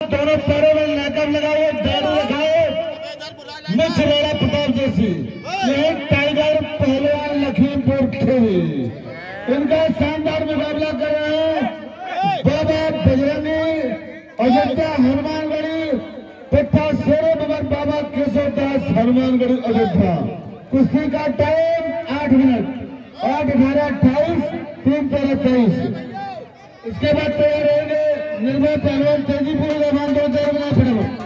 दोनों पैरों में लैकअप लगाए, दाढ़ी लगाए, मुझ रोड़ा प्रताप जैसी। यही टाइगर पहलवान लखीमपुर खीरी, इनका शानदार मुकाबला कर रहे हैं बाबा बजरंगी अयोध्या हनुमानगढ़ी तथा शेरे भगवान बाबा केशवदास हनुमानगढ़ी अयोध्या। कुश्ती का टाइम 8 मिनट, 8:11:28, 3:23। इसके बाद तैयार रहेंगे निर्भय पहलवान तेजीपुर रहमान दो बना फटाफट।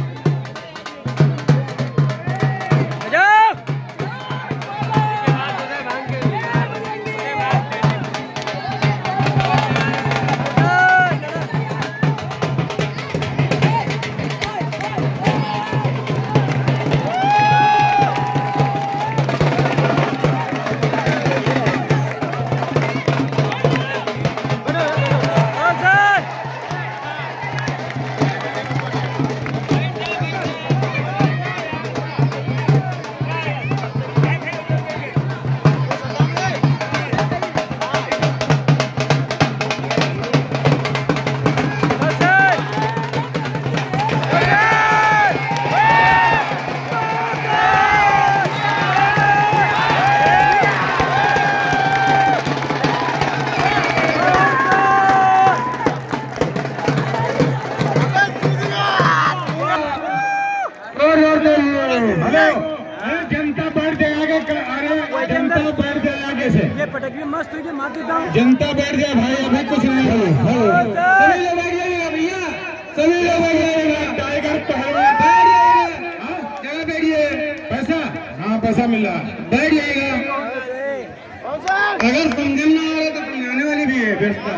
जनता बैठ जाए आगे, अरे जनता बैठ जाए आगे से, ये पटकी मस्त हुई, मार देता हूं। जनता बैठ जाए भाई, अभी कुछ नहीं है। सभी लोग बैठ जाइएगा भैया, सभी लोग बैठ जाइएगा। टाइगर पहलवान जगह बैठिए, पैसा, हाँ पैसा मिल रहा, बैठ जाइएगा। अगर समझ ना आ रहा तो समझाने वाली भी है व्यवस्था।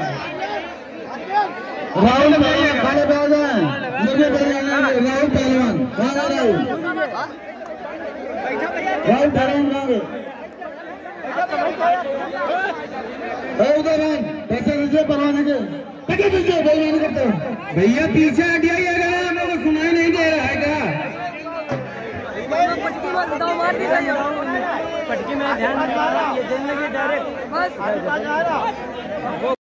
राहुल पहलवान खाने पे आ जाए, राहुल पहलवान खाना राहुल पहलवान पैसे दीजिए परवाने के, पैसे दीजिए बेईमानी करते हो भैया। पीछे हट जाइए, अगर हम लोग को सुनाई नहीं दे रहा है क्या? पटकी में ध्यान ये देने लगे डायरेक्ट बस।